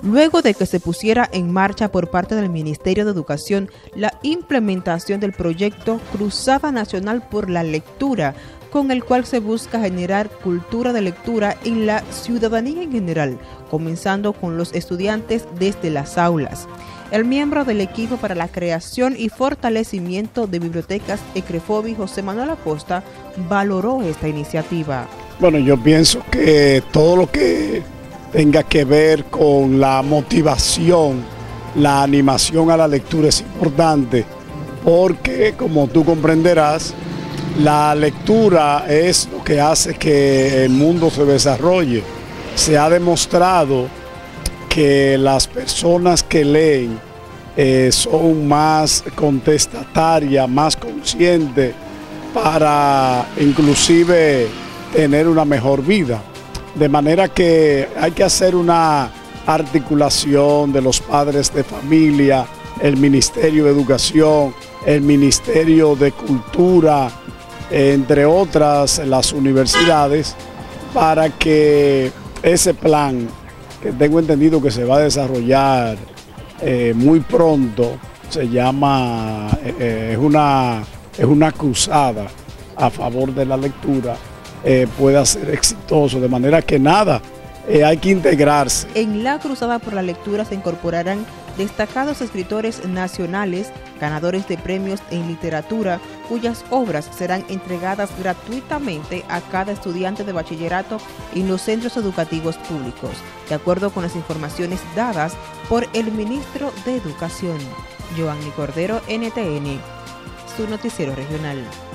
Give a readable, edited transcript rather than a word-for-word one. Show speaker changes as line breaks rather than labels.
luego de que se pusiera en marcha por parte del Ministerio de Educación la implementación del proyecto Cruzada Nacional por la Lectura, con el cual se busca generar cultura de lectura en la ciudadanía en general, comenzando con los estudiantes desde las aulas. El miembro del equipo para la creación y fortalecimiento de bibliotecas ECREFOBI, José Manuel Acosta, valoró esta iniciativa.
Bueno, yo pienso que todo lo que tenga que ver con la motivación, la animación a la lectura es importante, porque como tú comprenderás, la lectura es lo que hace que el mundo se desarrolle. Se ha demostrado que las personas que leen son más contestatarias, más conscientes para inclusive tener una mejor vida. De manera que hay que hacer una articulación de los padres de familia, el Ministerio de Educación, el Ministerio de Cultura, entre otras las universidades, para que ese plan, que tengo entendido que se va a desarrollar muy pronto, se llama, es una cruzada a favor de la lectura, pueda ser exitoso, de manera que nada, hay que integrarse.
En la Cruzada por la Lectura se incorporarán destacados escritores nacionales, ganadores de premios en literatura, cuyas obras serán entregadas gratuitamente a cada estudiante de bachillerato en los centros educativos públicos, de acuerdo con las informaciones dadas por el ministro de Educación. Joanny Cordero, NTN, su noticiero regional.